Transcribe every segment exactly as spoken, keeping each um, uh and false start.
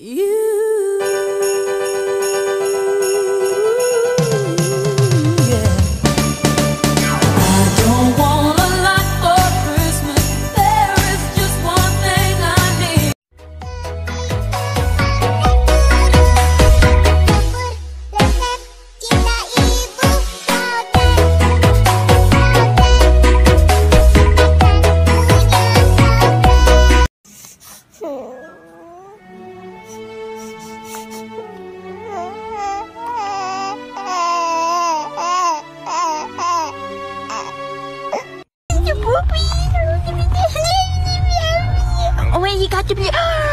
Oh, you got to be.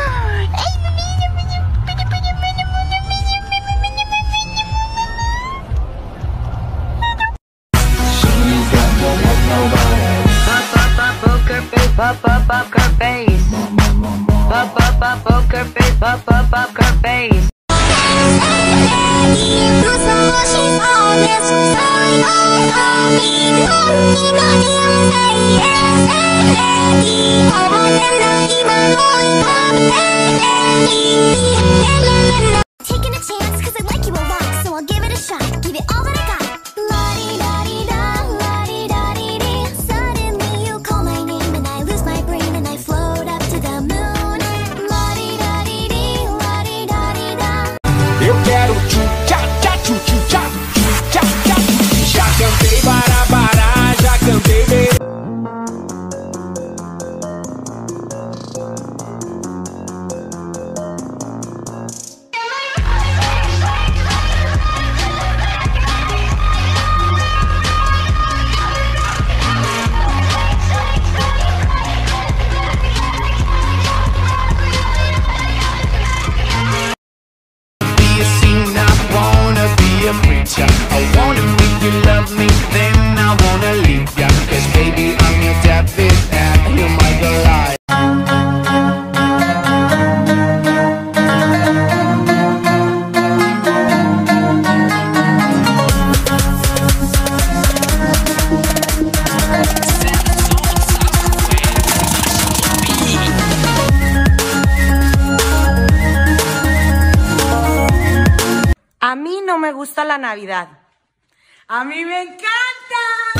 Poker face, pop up poker face, pop up up poker face, pop up poker face. Taking a chance cause I like you a lot, so I'll give it a shot, give it all that I got. La-di-da-di-da, la-di-da-di-dee. Suddenly you call my name and I lose my brain and I float up to the moon. La-di-da-di-dee, la-di-da-di-da. Eu quero tchu-tchá-tchá, tchu-tchá, tchu-tchá-tchá. Já cantei bará-bará, já cantei bem. I wanna make you love me, then I wanna leave ya. Cause baby, I'm your David and you're my Goliath. A mí no me gusta la Navidad. ¡A mí me encanta!